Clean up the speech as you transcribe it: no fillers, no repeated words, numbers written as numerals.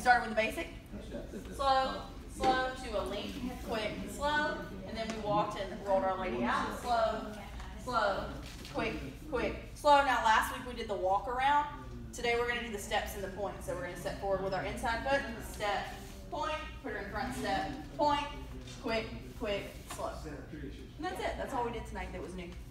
started with the basic. Slow, slow to a lean, quick, slow, and then we walked and rolled our lady out. Slow, slow, quick, quick, slow. Now last week we did the walk around. Today we're going to do the steps and the points. So we're going to step forward with our inside foot, step, point, put her in front step, point, quick, quick, slow. And that's it. That's all we did tonight that was new.